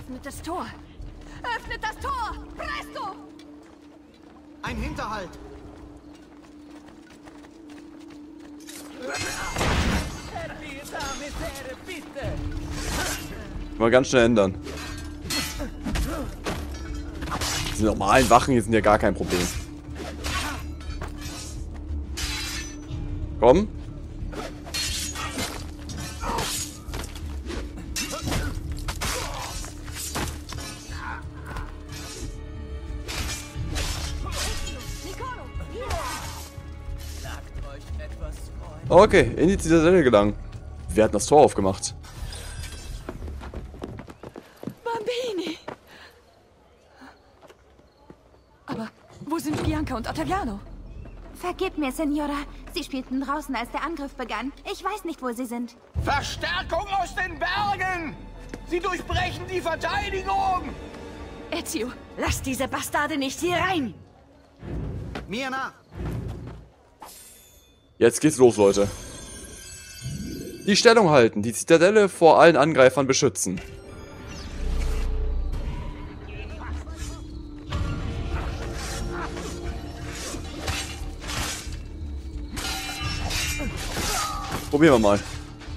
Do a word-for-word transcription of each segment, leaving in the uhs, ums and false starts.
Öffnet das Tor! Öffnet das Tor! Presto! Ein Hinterhalt! Mal ganz schnell ändern. Die normalen Wachen hier sind ja gar kein Problem. Komm. Okay, in die Zitadelle gelangen. Wir hatten das Tor aufgemacht. Bambini! Aber wo sind Bianca und Ottaviano? Vergib mir, Signora. Sie spielten draußen, als der Angriff begann. Ich weiß nicht, wo sie sind. Verstärkung aus den Bergen! Sie durchbrechen die Verteidigung! Ezio, lass diese Bastarde nicht hier rein! Mir nach! Jetzt geht's los, Leute. Die Stellung halten, die Zitadelle vor allen Angreifern beschützen. Probieren wir mal.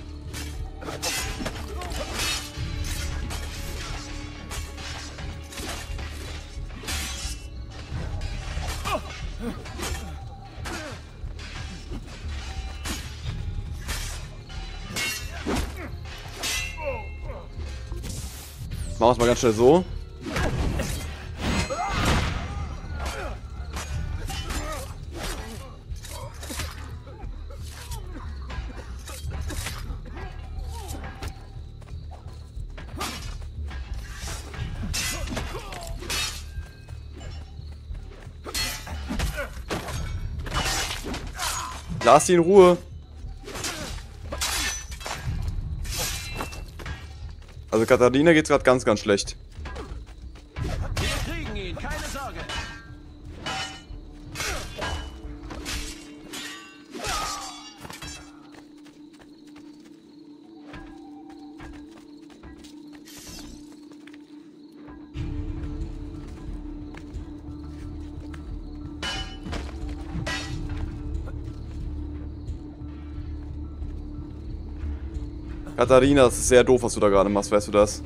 Machen wir es mal ganz schnell so. Lass sie in Ruhe. Also Katharina geht's gerade ganz, ganz schlecht. Wir kriegen ihn, keine Sorge. Katharina, das ist sehr doof, was du da gerade machst, weißt du das?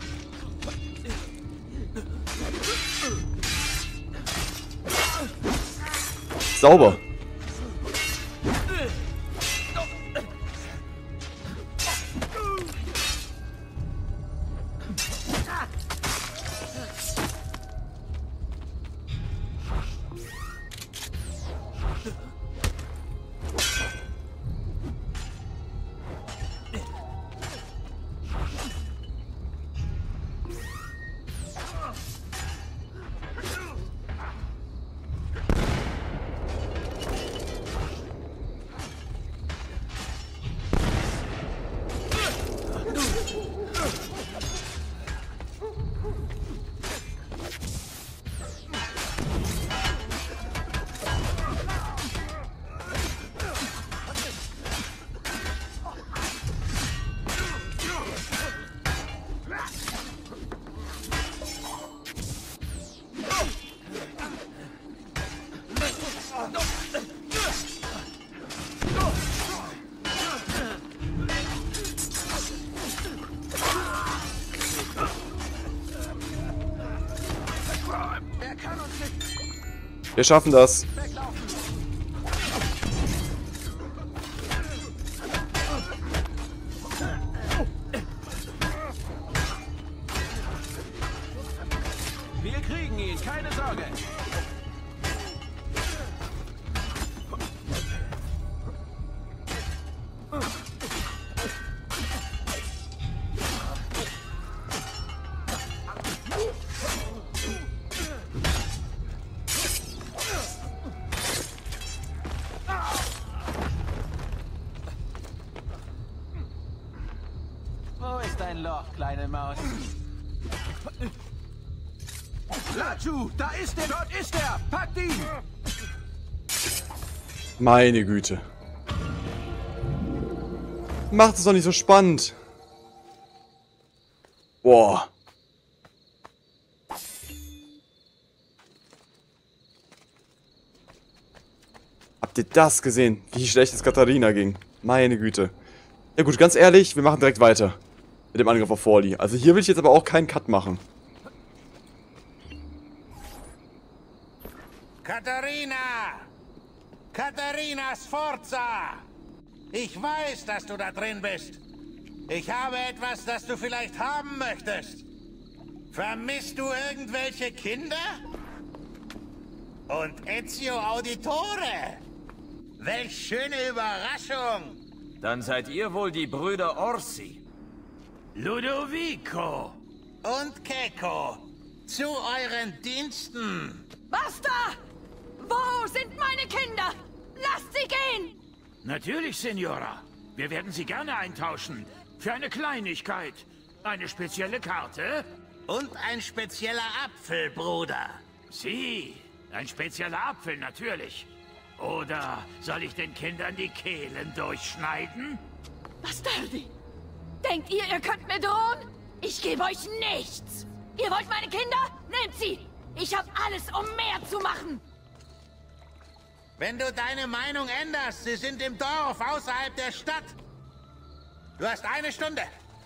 Sauber. Wir schaffen das. Wir kriegen ihn, keine Sorge. Wo ist dein Loch, kleine Maus? Lachu, da ist er, dort ist er! Packt ihn! Meine Güte. Macht es doch nicht so spannend. Boah. Habt ihr das gesehen? Wie schlecht es Katharina ging. Meine Güte. Ja gut, ganz ehrlich, wir machen direkt weiter. Mit dem Angriff auf Forli. Also hier will ich jetzt aber auch keinen Cut machen. Katharina! Katharina Sforza! Ich weiß, dass du da drin bist. Ich habe etwas, das du vielleicht haben möchtest. Vermisst du irgendwelche Kinder? Und Ezio Auditore! Welch schöne Überraschung! Dann seid ihr wohl die Brüder Orsi. Ludovico und Keko, zu euren Diensten! Basta! Wo sind meine Kinder? Lasst sie gehen! Natürlich, Signora. Wir werden sie gerne eintauschen. Für eine Kleinigkeit. Eine spezielle Karte? Und ein spezieller Apfel, Bruder. Sie. Ein spezieller Apfel, natürlich. Oder soll ich den Kindern die Kehlen durchschneiden? Bastardi! Denkt ihr, ihr könnt mir drohen? Ich gebe euch nichts! Ihr wollt meine Kinder? Nehmt sie! Ich habe alles, um mehr zu machen! Wenn du deine Meinung änderst, sie sind im Dorf außerhalb der Stadt. Du hast eine Stunde.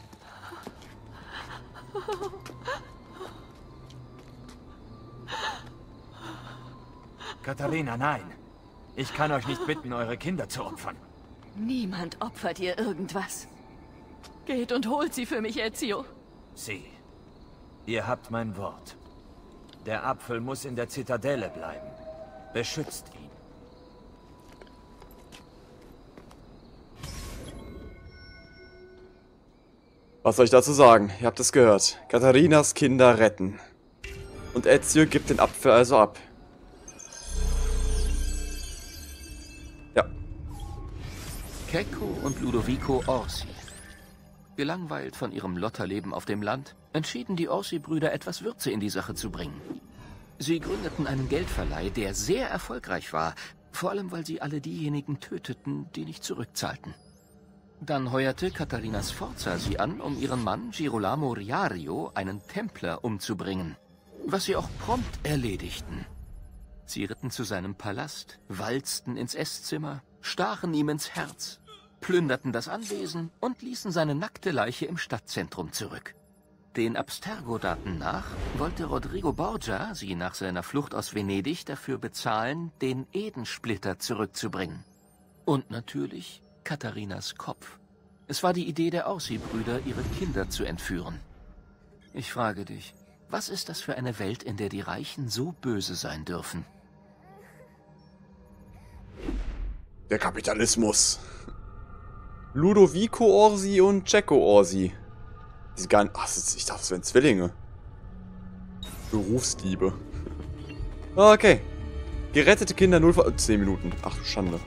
Katharina, nein. Ich kann euch nicht bitten, eure Kinder zu opfern. Niemand opfert ihr irgendwas. Geht und holt sie für mich, Ezio. Sie. Ihr habt mein Wort. Der Apfel muss in der Zitadelle bleiben. Beschützt ihn. Was soll ich dazu sagen? Ihr habt es gehört. Katharinas Kinder retten. Und Ezio gibt den Apfel also ab. Ja. Keko und Ludovico Orsi. Gelangweilt von ihrem Lotterleben auf dem Land, entschieden die Orsi-Brüder, etwas Würze in die Sache zu bringen. Sie gründeten einen Geldverleih, der sehr erfolgreich war, vor allem weil sie alle diejenigen töteten, die nicht zurückzahlten. Dann heuerte Katharina Sforza sie an, um ihren Mann Girolamo Riario, einen Templer, umzubringen, was sie auch prompt erledigten. Sie ritten zu seinem Palast, walzten ins Esszimmer, stachen ihm ins Herz, plünderten das Anwesen und ließen seine nackte Leiche im Stadtzentrum zurück. Den Abstergo-Daten nach wollte Rodrigo Borgia sie nach seiner Flucht aus Venedig dafür bezahlen, den Edensplitter zurückzubringen. Und natürlich Katharinas Kopf. Es war die Idee der Orsi-Brüder, ihre Kinder zu entführen. Ich frage dich, was ist das für eine Welt, in der die Reichen so böse sein dürfen? Der Kapitalismus. Ludovico Orsi und Cecco Orsi. Die sind gar nicht... Ach, ich dachte, das wären Zwillinge. Berufsliebe. Okay. Gerettete Kinder null vor... zehn Minuten. Ach du Schande.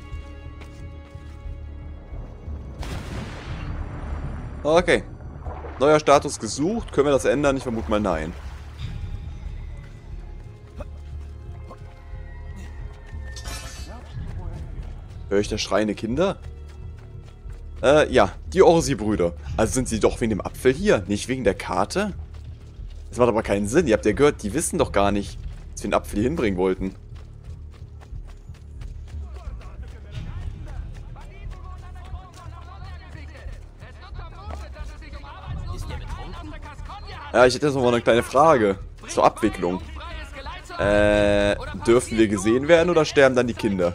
Okay. Neuer Status gesucht. Können wir das ändern? Ich vermute mal nein. Höre ich da schreiende Kinder? Äh, ja. Die Orsi-Brüder. Also sind sie doch wegen dem Apfel hier, nicht wegen der Karte? Das macht aber keinen Sinn. Ihr habt ja gehört, die wissen doch gar nicht, dass wir den Apfel hier hinbringen wollten. Ja, ich hätte jetzt noch mal eine kleine Frage zur Abwicklung. Äh, dürfen wir gesehen werden oder sterben dann die Kinder?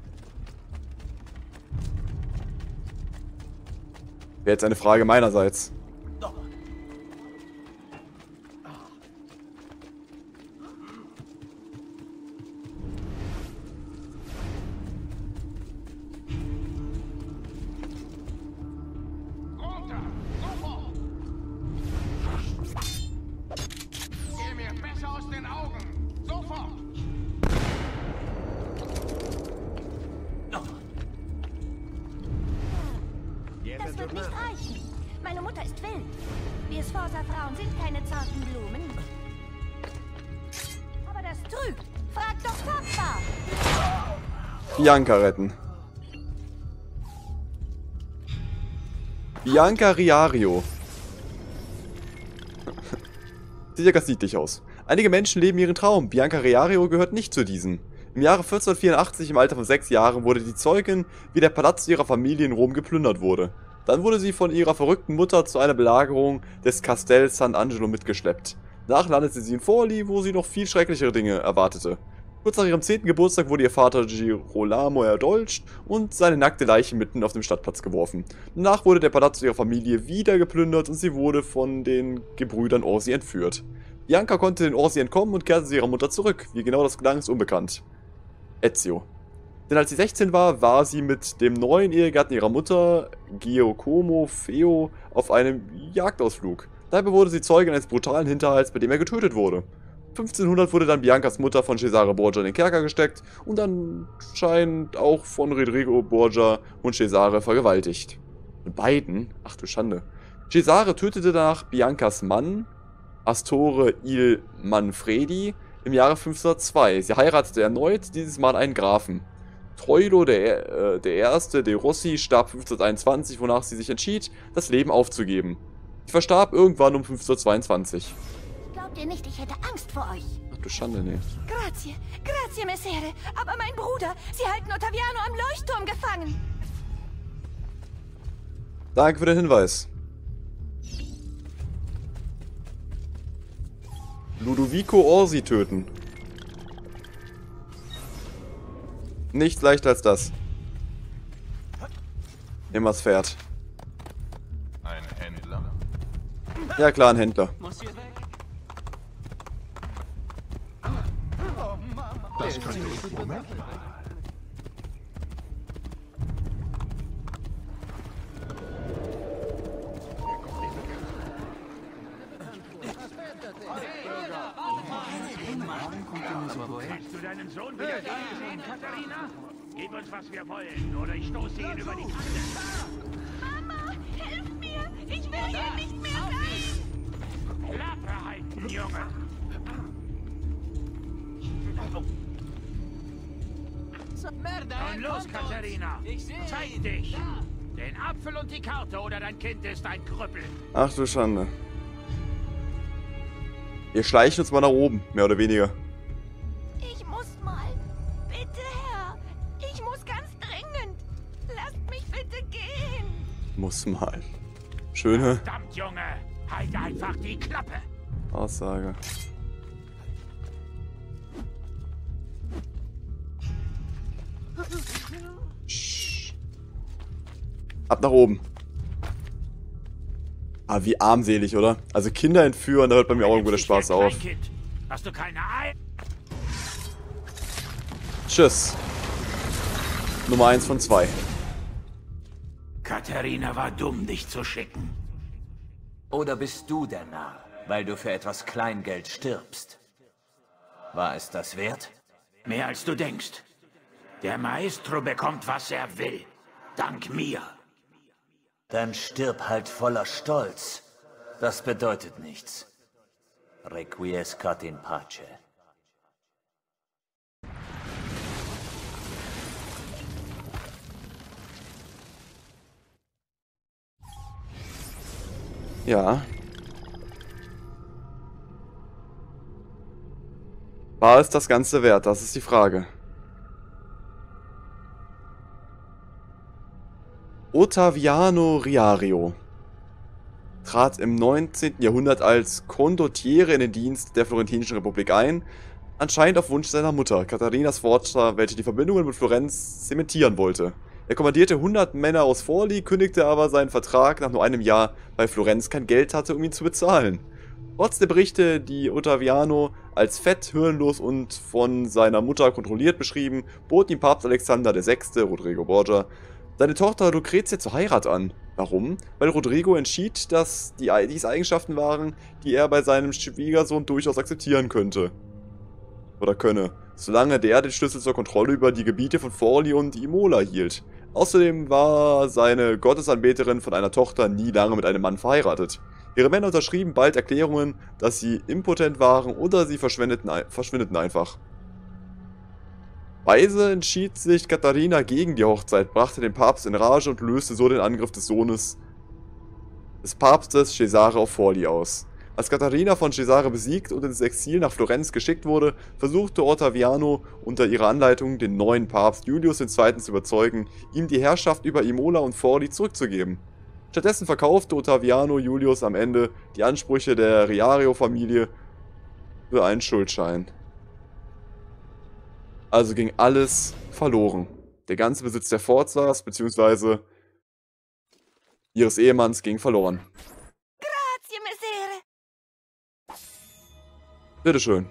Wäre jetzt eine Frage meinerseits. Das wird nicht reichen. Meine Mutter ist wild. Wir Sforza-Frauen sind keine zarten Blumen. Aber das trügt. Frag doch Papa. Bianca retten. Bianca Riario. Sieht ja ganz niedlich aus. Einige Menschen leben ihren Traum. Bianca Riario gehört nicht zu diesen. Im Jahre vierzehnhundertvierundachtzig, im Alter von sechs Jahren, wurde die Zeugin, wie der Palast ihrer Familie in Rom geplündert wurde. Dann wurde sie von ihrer verrückten Mutter zu einer Belagerung des Castel Sant'Angelo mitgeschleppt. Danach landete sie in Forli, wo sie noch viel schrecklichere Dinge erwartete. Kurz nach ihrem zehnten Geburtstag wurde ihr Vater Girolamo erdolcht und seine nackte Leiche mitten auf dem Stadtplatz geworfen. Danach wurde der Palast ihrer Familie wieder geplündert und sie wurde von den Gebrüdern Orsi entführt. Bianca konnte den Orsi entkommen und kehrte zu ihrer Mutter zurück. Wie genau das gelang, ist unbekannt. Ezio. Denn als sie sechzehn war, war sie mit dem neuen Ehegatten ihrer Mutter, Giacomo Feo, auf einem Jagdausflug. Dabei wurde sie Zeugin eines brutalen Hinterhalts, bei dem er getötet wurde. fünfzehnhundert wurde dann Biancas Mutter von Cesare Borgia in den Kerker gesteckt und anscheinend auch von Rodrigo Borgia und Cesare vergewaltigt. Und beiden? Ach du Schande. Cesare tötete danach Biancas Mann, Astore il Manfredi, im Jahre fünfzehnhundertzwei. Sie heiratete erneut, dieses Mal einen Grafen. Troilo der, äh, der Erste de Rossi starb fünfzehnhunderteinundzwanzig, wonach sie sich entschied, das Leben aufzugeben. Sie verstarb irgendwann um fünfzehnhundertzweiundzwanzig. Glaubt ihr nicht, ich hätte Angst vor euch? Ach du Schande, nee. Grazie, grazie, Messere. Aber mein Bruder, sie halten Ottaviano am Leuchtturm gefangen. Danke für den Hinweis. Ludovico Orsi töten. Nichts leichter als das. Nimm das Pferd. Ein Händler? Ja klar, ein Händler. Das könnte ich womöglich. Kannst du deinen Sohn wieder sehen, Katharina? Gib uns, was wir wollen, oder ich stoße ihn über die Kante. Mama, hilf mir! Ich will hier nicht mehr sein! Klappe halten, Junge! Nun los, Katharina! Zeig dich! Den Apfel und die Karte, oder dein Kind ist ein Krüppel. Ach du Schande. Wir schleichen uns mal nach oben, mehr oder weniger. Ich muss mal. Bitte, Herr. Ich muss ganz dringend. Lasst mich bitte gehen. Muss mal. Schöne Verdammt, Junge! Halt einfach die Klappe! Aussage. Sch. Ab nach oben. Ah, wie armselig, oder? Also Kinder entführen, da hört bei mir auch irgendwo der Spaß auf. Hast du keine Ei? Tschüss. Nummer eins von zwei. Katharina war dumm, dich zu schicken. Oder bist du der Narr, weil du für etwas Kleingeld stirbst? War es das wert? Mehr als du denkst. Der Maestro bekommt, was er will. Dank mir. Dann stirb halt voller Stolz. Das bedeutet nichts. Requiescat in pace. Ja. War es das Ganze wert? Das ist die Frage. Ottaviano Riario trat im neunzehnten Jahrhundert als Condottiere in den Dienst der Florentinischen Republik ein, anscheinend auf Wunsch seiner Mutter, Katharina Sforza, welche die Verbindungen mit Florenz zementieren wollte. Er kommandierte hundert Männer aus Forli, kündigte aber seinen Vertrag nach nur einem Jahr, weil Florenz kein Geld hatte, um ihn zu bezahlen. Trotz der Berichte, die Ottaviano als fett, hirnlos und von seiner Mutter kontrolliert beschrieben, bot ihm Papst Alexander der Sechste, Rodrigo Borgia, seine Tochter Lucretia zur Heirat an. Warum? Weil Rodrigo entschied, dass die, dies Eigenschaften waren, die er bei seinem Schwiegersohn durchaus akzeptieren könnte. Oder könne, solange der den Schlüssel zur Kontrolle über die Gebiete von Forli und Imola hielt. Außerdem war seine Gottesanbeterin von einer Tochter nie lange mit einem Mann verheiratet. Ihre Männer unterschrieben bald Erklärungen, dass sie impotent waren oder sie verschwendeten, verschwindeten einfach. Weise entschied sich Katharina gegen die Hochzeit, brachte den Papst in Rage und löste so den Angriff des Sohnes des Papstes Cesare auf Forli aus. Als Katharina von Cesare besiegt und ins Exil nach Florenz geschickt wurde, versuchte Ottaviano unter ihrer Anleitung den neuen Papst Julius der Zweite zu überzeugen, ihm die Herrschaft über Imola und Forli zurückzugeben. Stattdessen verkaufte Ottaviano Julius am Ende die Ansprüche der Riario-Familie für einen Schuldschein. Also ging alles verloren. Der ganze Besitz der Forzas bzw. ihres Ehemanns ging verloren. Grazie, Messere. Bitteschön.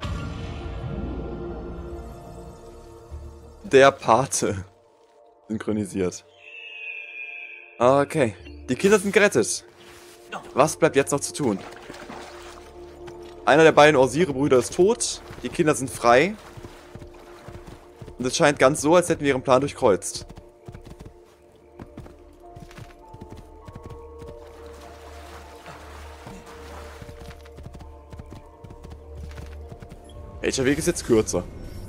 Der Pate. Synchronisiert. Okay. Die Kinder sind gerettet. Was bleibt jetzt noch zu tun? Einer der beiden Orsire-Brüder ist tot. Die Kinder sind frei. Und es scheint ganz so, als hätten wir ihren Plan durchkreuzt. Welcher Weg ist jetzt kürzer?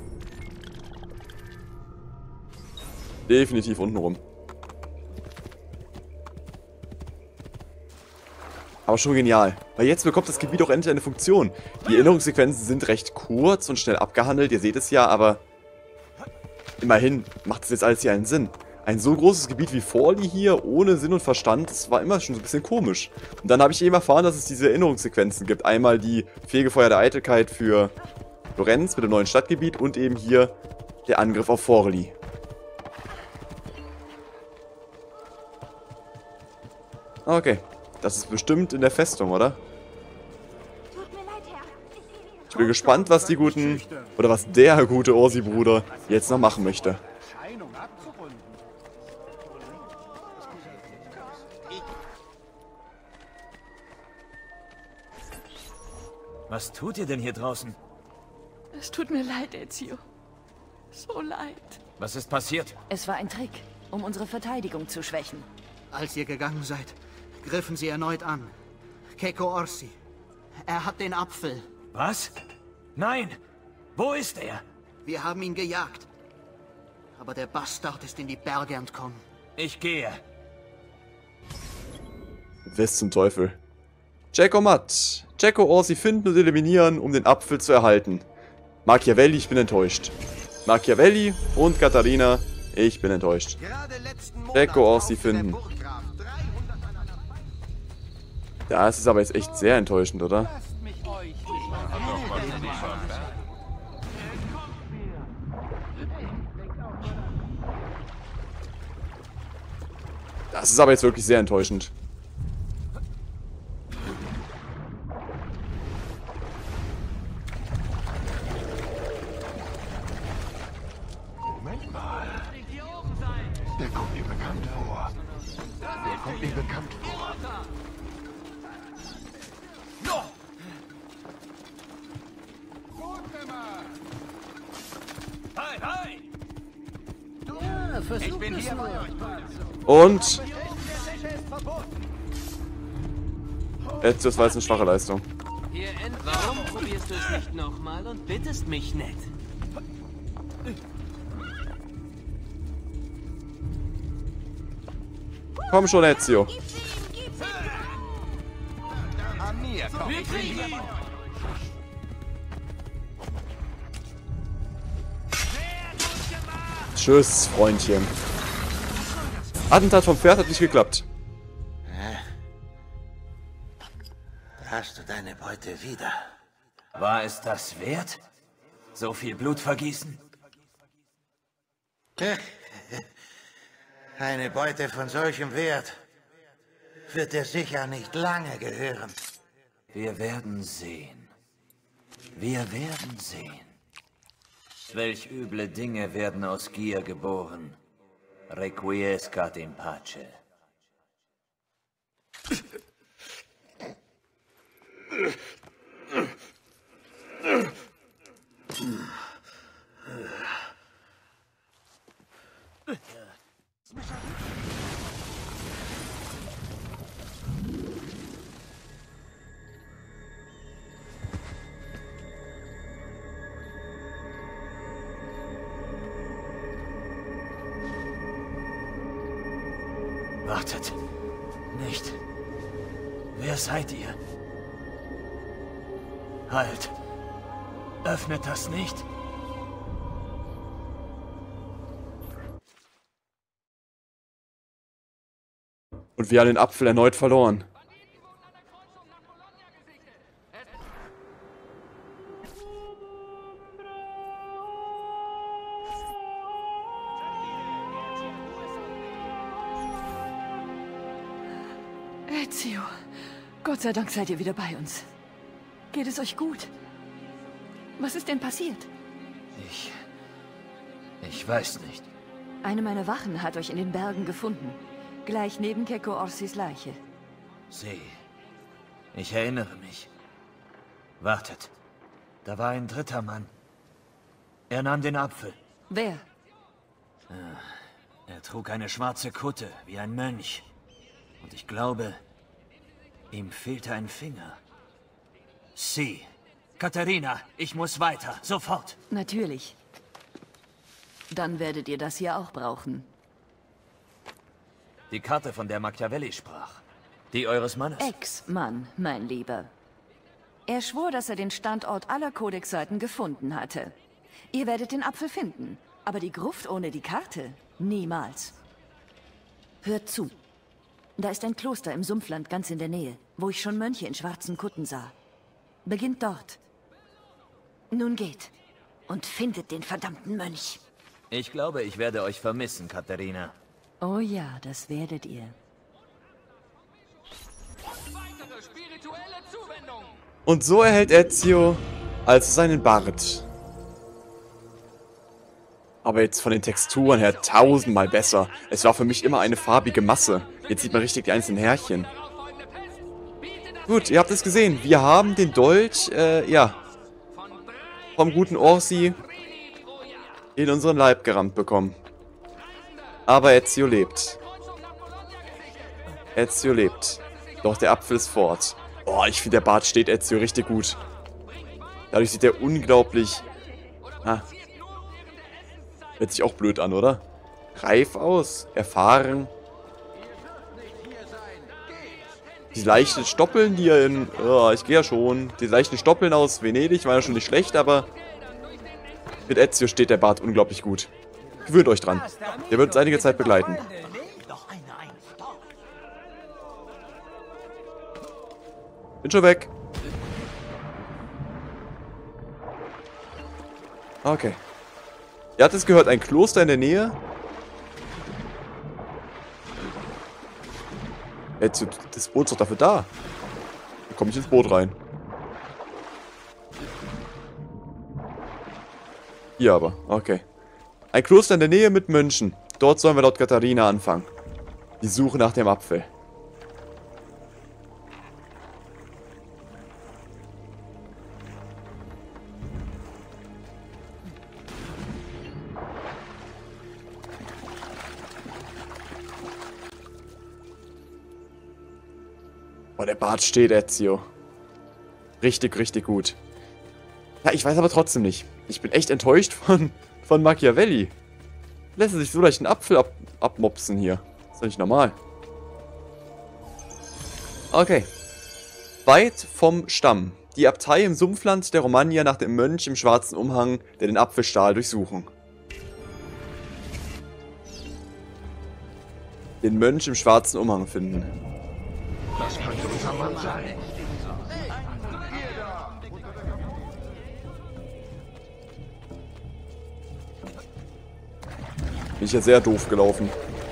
Definitiv unten rum. Aber schon genial. Weil jetzt bekommt das Gebiet auch endlich eine Funktion. Die Erinnerungssequenzen sind recht kurz und schnell abgehandelt, ihr seht es ja, aber immerhin macht es jetzt alles hier einen Sinn. Ein so großes Gebiet wie Forli hier, ohne Sinn und Verstand, das war immer schon so ein bisschen komisch. Und dann habe ich eben erfahren, dass es diese Erinnerungssequenzen gibt. Einmal die Fegefeuer der Eitelkeit für Florenz mit dem neuen Stadtgebiet und eben hier der Angriff auf Forli. Okay, das ist bestimmt in der Festung, oder? Ich bin gespannt, was die guten, oder was der gute Orsi-Bruder jetzt noch machen möchte. Was tut ihr denn hier draußen? Es tut mir leid, Ezio. So leid. Was ist passiert? Es war ein Trick, um unsere Verteidigung zu schwächen. Als ihr gegangen seid, griffen sie erneut an. Keko Orsi. Er hat den Apfel. Was? Nein! Wo ist er? Wir haben ihn gejagt. Aber der Bastard ist in die Berge entkommen. Ich gehe. Was zum Teufel? Cecco Matt. Cecco Orsi finden und eliminieren, um den Apfel zu erhalten. Machiavelli, ich bin enttäuscht. Machiavelli und Katharina, ich bin enttäuscht. Cecco Orsi finden. Das ist aber jetzt echt sehr enttäuschend, oder? Das ist aber jetzt wirklich sehr enttäuschend. Moment mal. Der kommt mir bekannt vor. Der kommt mir bekannt vor. Hi, hi! Ja, versucht es nur. Und jetzt, das war jetzt eine schwache Leistung. Hier end Warum probierst du es nicht nochmal und bittest mich nett? Komm schon, Ezio. An mir, komm. Wir kriegen ihn! Tschüss, Freundchen. Attentat vom Pferd hat nicht geklappt. Hast du deine Beute wieder? War es das wert? So viel Blut vergießen? Eine Beute von solchem Wert wird dir sicher nicht lange gehören. Wir werden sehen. Wir werden sehen. Welch üble Dinge werden aus Gier geboren. Requiescat in pace. Wartet. Nicht. Wer seid ihr? Halt! Öffnet das nicht? Und wir haben den Apfel erneut verloren. Ezio, Gott sei Dank seid ihr wieder bei uns. Geht es euch gut? Was ist denn passiert? Ich... Ich weiß nicht. Eine meiner Wachen hat euch in den Bergen gefunden. Gleich neben Keko Orsis Leiche. Sie... Ich erinnere mich. Wartet. Da war ein dritter Mann. Er nahm den Apfel. Wer? Er trug eine schwarze Kutte, wie ein Mönch. Und ich glaube, ihm fehlte ein Finger. Sie. Katharina, ich muss weiter. Sofort. Natürlich. Dann werdet ihr das hier auch brauchen. Die Karte, von der Machiavelli sprach. Die eures Mannes. Ex-Mann, mein Lieber. Er schwor, dass er den Standort aller Kodexseiten gefunden hatte. Ihr werdet den Apfel finden, aber die Gruft ohne die Karte niemals. Hört zu. Da ist ein Kloster im Sumpfland ganz in der Nähe, wo ich schon Mönche in schwarzen Kutten sah. Beginnt dort. Nun geht und findet den verdammten Mönch. Ich glaube, ich werde euch vermissen, Katharina. Oh ja, das werdet ihr. Und so erhält Ezio also seinen Bart. Aber jetzt von den Texturen her tausendmal besser. Es war für mich immer eine farbige Masse. Jetzt sieht man richtig die einzelnen Härchen. Gut, ihr habt es gesehen. Wir haben den Dolch, äh, ja, vom guten Orsi in unseren Leib gerammt bekommen. Aber Ezio lebt. Ezio lebt. Doch der Apfel ist fort. Boah, ich finde, der Bart steht Ezio richtig gut. Dadurch sieht er unglaublich... Ah. Hört sich auch blöd an, oder? Reif aus. Erfahren. Die leichten Stoppeln, die er in... Oh, ich gehe ja schon. Die leichten Stoppeln aus Venedig waren ja schon nicht schlecht, aber... Mit Ezio steht der Bart unglaublich gut. Gewöhnt euch dran. Der wird uns einige Zeit begleiten. Bin schon weg. Okay. Ihr habt es gehört, ein Kloster in der Nähe. Jetzt, das Boot ist doch dafür da. Da komme ich ins Boot rein. Hier aber, okay. Ein Kloster in der Nähe mit Mönchen. Dort sollen wir laut Katharina anfangen. Die Suche nach dem Apfel. Oh, der Bart steht, Ezio. Richtig, richtig gut. Ja, ich weiß aber trotzdem nicht. Ich bin echt enttäuscht von, von Machiavelli. Lässt er sich so leicht einen Apfel ab, abmopsen hier. Ist doch nicht normal. Okay. Weit vom Stamm. Die Abtei im Sumpfland der Romagna nach dem Mönch im schwarzen Umhang, der den Apfelstahl durchsuchen. Den Mönch im schwarzen Umhang finden. Das könnte unser Mann sein. Bin ich ja sehr doof gelaufen.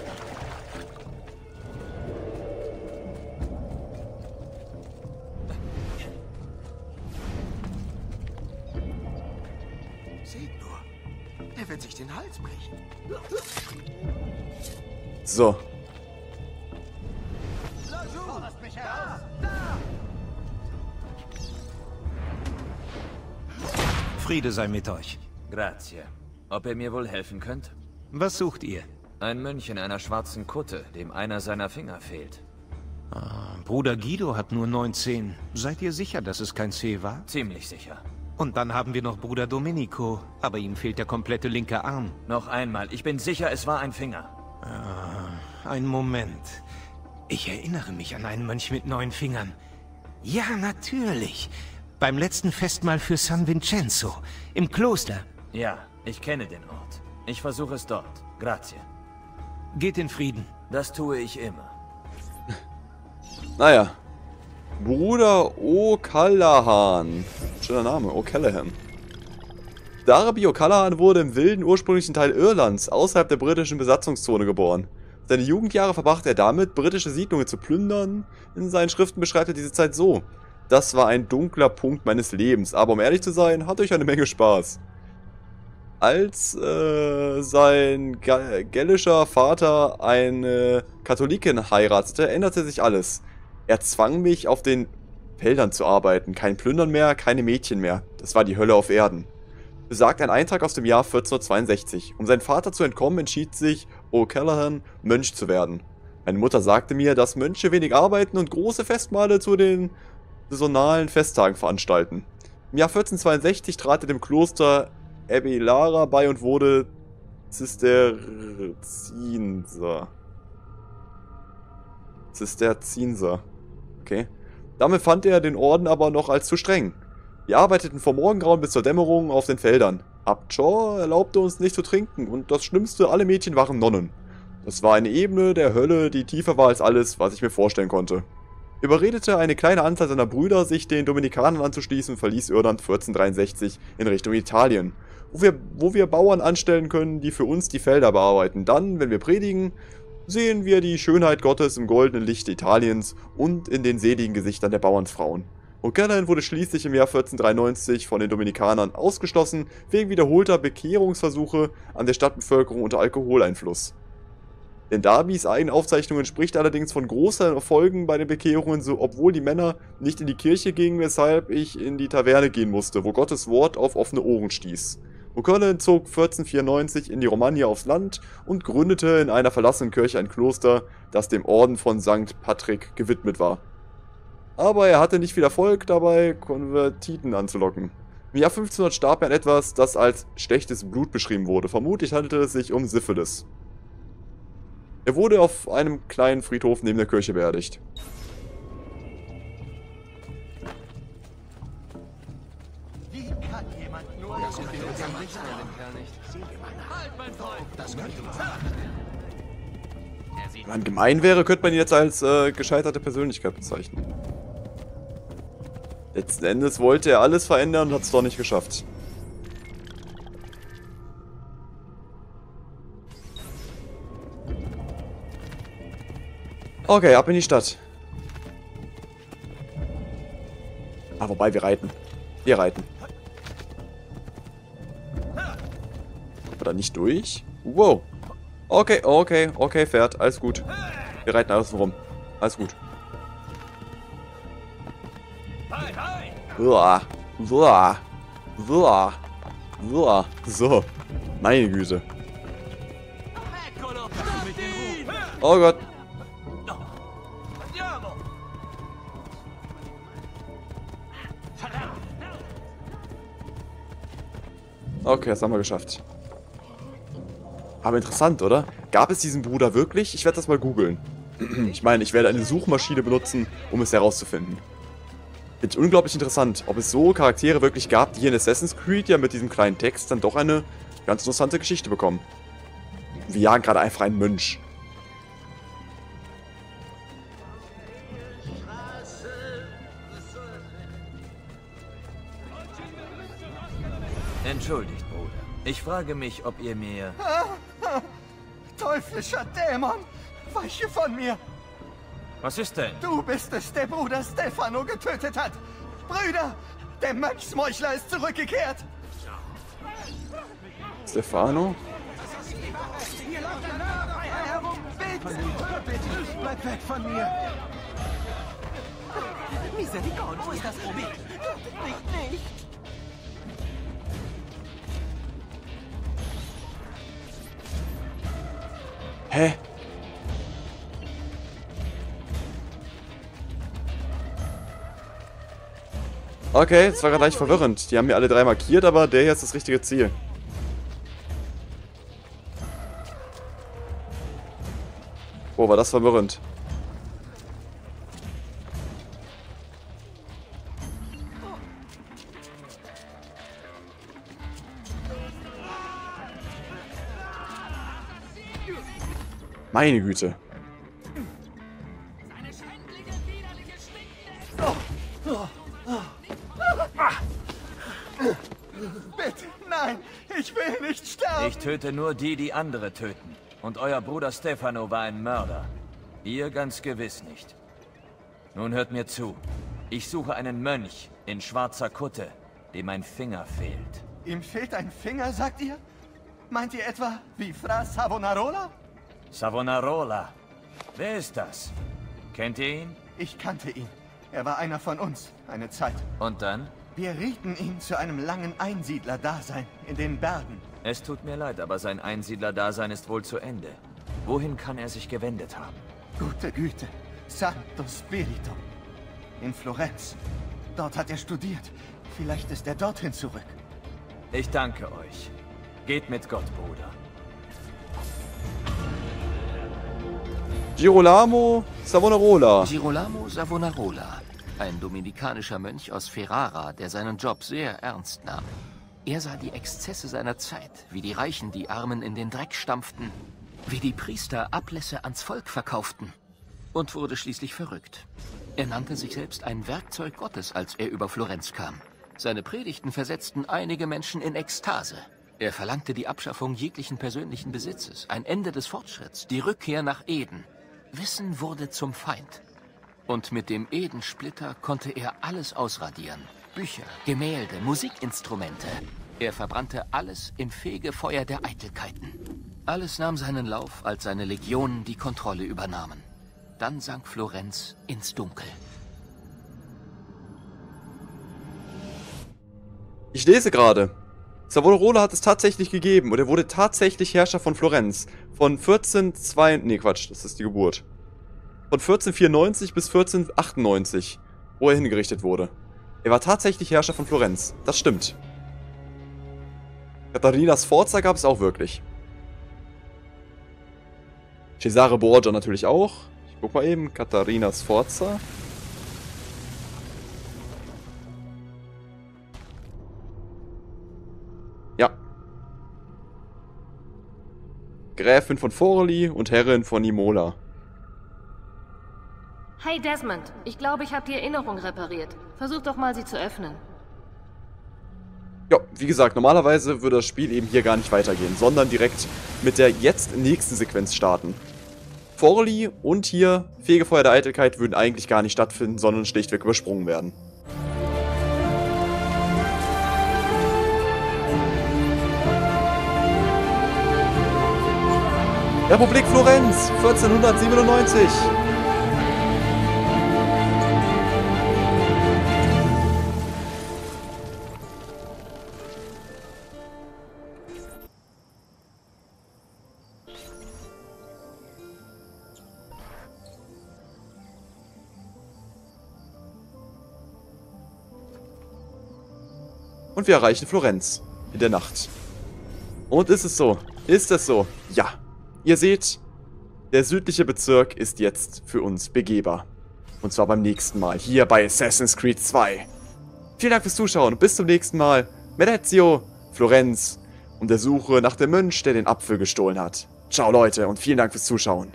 Seht nur, er wird sich den Hals brechen. So. Friede sei mit euch. Grazie. Ob ihr mir wohl helfen könnt? Was sucht ihr? Ein Mönch in einer schwarzen Kutte, dem einer seiner Finger fehlt. Ah, Bruder Guido hat nur neunzehn. Seid ihr sicher, dass es kein C war? Ziemlich sicher. Und dann haben wir noch Bruder Domenico, aber ihm fehlt der komplette linke Arm. Noch einmal, ich bin sicher, es war ein Finger. Ah, ein Moment. Ich erinnere mich an einen Mönch mit neun Fingern. Ja, natürlich. Beim letzten Festmahl für San Vincenzo. Im Kloster. Ja, ich kenne den Ort. Ich versuche es dort. Grazie. Geht in Frieden. Das tue ich immer. Naja. Bruder O'Callaghan. Schöner Name, O'Callaghan. Darby O'Callaghan wurde im wilden ursprünglichen Teil Irlands, außerhalb der britischen Besatzungszone, geboren. Seine Jugendjahre verbrachte er damit, britische Siedlungen zu plündern. In seinen Schriften beschreibt er diese Zeit so: Das war ein dunkler Punkt meines Lebens, aber um ehrlich zu sein, hatte ich eine Menge Spaß. Als äh, sein gälischer Vater eine Katholikin heiratete, änderte sich alles. Er zwang mich, auf den Feldern zu arbeiten. Kein Plündern mehr, keine Mädchen mehr. Das war die Hölle auf Erden. Besagt ein Eintrag aus dem Jahr vierzehnhundertzweiundsechzig. Um seinem Vater zu entkommen, entschied sich O'Callaghan, Mönch zu werden. Meine Mutter sagte mir, dass Mönche wenig arbeiten und große Festmahle zu den saisonalen Festtagen veranstalten. Im Jahr vierzehnhundertzweiundsechzig trat er dem Kloster Abbelara bei und wurde Zisterzienser. Zisterzienser. Okay. Damit fand er den Orden aber noch als zu streng. Wir arbeiteten vom Morgengrauen bis zur Dämmerung auf den Feldern. Abt Shaw erlaubte uns nicht zu trinken und das Schlimmste, alle Mädchen waren Nonnen. Das war eine Ebene der Hölle, die tiefer war als alles, was ich mir vorstellen konnte. Überredete eine kleine Anzahl seiner Brüder, sich den Dominikanern anzuschließen, verließ Irland vierzehnhundertdreiundsechzig in Richtung Italien, wo wir, wo wir Bauern anstellen können, die für uns die Felder bearbeiten. Dann, wenn wir predigen, sehen wir die Schönheit Gottes im goldenen Licht Italiens und in den seligen Gesichtern der Bauernsfrauen. O'Callaghan wurde schließlich im Jahr vierzehnhundertdreiundneunzig von den Dominikanern ausgeschlossen, wegen wiederholter Bekehrungsversuche an der Stadtbevölkerung unter Alkoholeinfluss. Denn Darbys eigenen Aufzeichnungen spricht allerdings von großen Erfolgen bei den Bekehrungen, so obwohl die Männer nicht in die Kirche gingen, weshalb ich in die Taverne gehen musste, wo Gottes Wort auf offene Ohren stieß. O'Callaghan zog vierzehnhundertvierundneunzig in die Romagna aufs Land und gründete in einer verlassenen Kirche ein Kloster, das dem Orden von Sankt Patrick gewidmet war. Aber er hatte nicht viel Erfolg dabei, Konvertiten anzulocken. Im Jahr fünfzehnhundert starb er an etwas, das als schlechtes Blut beschrieben wurde. Vermutlich handelte es sich um Syphilis. Er wurde auf einem kleinen Friedhof neben der Kirche beerdigt. Wie kann jemand nur... Das könnte unser Licht sein, dem Kerl nicht. Halt, mein Freund! Das könnte unser Wenn man gemein wäre, könnte man ihn jetzt als äh, gescheiterte Persönlichkeit bezeichnen. Letzten Endes wollte er alles verändern und hat es doch nicht geschafft. Okay, ab in die Stadt. Ah, wobei, wir reiten. Wir reiten. Kommt man da nicht durch? Wow. Okay, okay, okay, Pferd. Alles gut. Wir reiten alles rum. Alles gut. Uah. Uah. Uah. Uah. So. Meine Güte. Oh Gott. Okay, das haben wir geschafft. Aber interessant, oder? Gab es diesen Bruder wirklich? Ich werde das mal googeln. Ich meine, ich werde eine Suchmaschine benutzen, um es herauszufinden. Finde ich unglaublich interessant, ob es so Charaktere wirklich gab, die hier in Assassin's Creed ja mit diesem kleinen Text dann doch eine ganz interessante Geschichte bekommen. Wir jagen gerade einfach einen Mönch. Entschuldigt, Bruder. Ich frage mich, ob ihr mir... Ah, ah, teuflischer Dämon! Weiche von mir! Was ist denn? Du bist es, der Bruder Stefano getötet hat! Brüder, der Mönchsmeuchler ist zurückgekehrt! Stefano? Hier läuft ein Mörder herum! Bitte! Bitte! Bleib weg von mir! Misericorde, wo ist das Problem? Nicht, nicht! Hä? Okay, das war gerade leicht verwirrend. Die haben mir alle drei markiert, aber der hier ist das richtige Ziel. Oh, war das verwirrend. Meine Güte. Bitte, nein, ich will nicht sterben. Ich töte nur die, die andere töten. Und euer Bruder Stefano war ein Mörder. Ihr ganz gewiss nicht. Nun hört mir zu. Ich suche einen Mönch in schwarzer Kutte, dem ein Finger fehlt. Ihm fehlt ein Finger, sagt ihr? Meint ihr etwa wie Fra Savonarola? Savonarola. Wer ist das? Kennt ihr ihn? Ich kannte ihn. Er war einer von uns, eine Zeit. Und dann? Wir rieten ihn zu einem langen Einsiedler-Dasein in den Bergen. Es tut mir leid, aber sein Einsiedler-Dasein ist wohl zu Ende. Wohin kann er sich gewendet haben? Gute Güte. Santo Spirito. In Florenz. Dort hat er studiert. Vielleicht ist er dorthin zurück. Ich danke euch. Geht mit Gott, Bruder. Girolamo Savonarola. Girolamo Savonarola. Ein dominikanischer Mönch aus Ferrara, der seinen Job sehr ernst nahm. Er sah die Exzesse seiner Zeit, wie die Reichen die Armen in den Dreck stampften, wie die Priester Ablässe ans Volk verkauften und wurde schließlich verrückt. Er nannte sich selbst ein Werkzeug Gottes, als er über Florenz kam. Seine Predigten versetzten einige Menschen in Ekstase. Er verlangte die Abschaffung jeglichen persönlichen Besitzes, ein Ende des Fortschritts, die Rückkehr nach Eden. Wissen wurde zum Feind. Und mit dem Edensplitter konnte er alles ausradieren. Bücher, Gemälde, Musikinstrumente. Er verbrannte alles im Fegefeuer der Eitelkeiten. Alles nahm seinen Lauf, als seine Legionen die Kontrolle übernahmen. Dann sank Florenz ins Dunkel. Ich lese gerade. Savonarola hat es tatsächlich gegeben und er wurde tatsächlich Herrscher von Florenz. Von vierzehnhundertzwei... Nee, Quatsch, das ist die Geburt. Von vierzehnhundertvierundneunzig bis vierzehnhundertachtundneunzig, wo er hingerichtet wurde. Er war tatsächlich Herrscher von Florenz. Das stimmt. Katharina Sforza gab es auch wirklich. Cesare Borgia natürlich auch. Ich guck mal eben. Katharina Sforza. Ja. Gräfin von Forli und Herrin von Imola. Hey Desmond, ich glaube, ich habe die Erinnerung repariert. Versuch doch mal, sie zu öffnen. Ja, wie gesagt, normalerweise würde das Spiel eben hier gar nicht weitergehen, sondern direkt mit der jetzt nächsten Sequenz starten. Forli und hier Fegefeuer der Eitelkeit würden eigentlich gar nicht stattfinden, sondern schlichtweg übersprungen werden. Republik Florenz, vierzehnhundertsiebenundneunzig. Und wir erreichen Florenz in der Nacht. Und ist es so? Ist es so? Ja. Ihr seht, der südliche Bezirk ist jetzt für uns begehbar. Und zwar beim nächsten Mal, hier bei Assassin's Creed zwei. Vielen Dank fürs Zuschauen und bis zum nächsten Mal mit Ezio, Florenz und der Suche nach dem Mönch, der den Apfel gestohlen hat. Ciao Leute und vielen Dank fürs Zuschauen.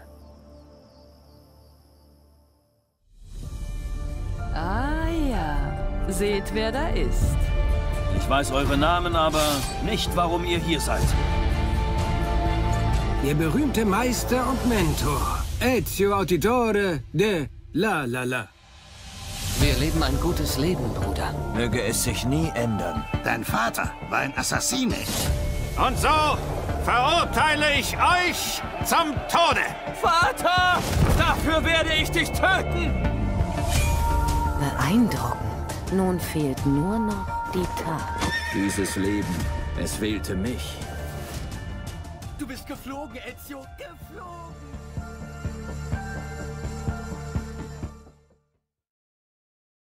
Ah ja, seht wer da ist. Ich weiß eure Namen, aber nicht, warum ihr hier seid. Der berühmte Meister und Mentor, Ezio Auditore de La La La. Wir leben ein gutes Leben, Bruder. Möge es sich nie ändern. Dein Vater war ein Assassine. Und so verurteile ich euch zum Tode. Vater! Dafür werde ich dich töten! Beeindruckend. Nun fehlt nur noch die Tat. Dieses Leben, es wählte mich. Du bist geflogen, Ezio. Geflogen.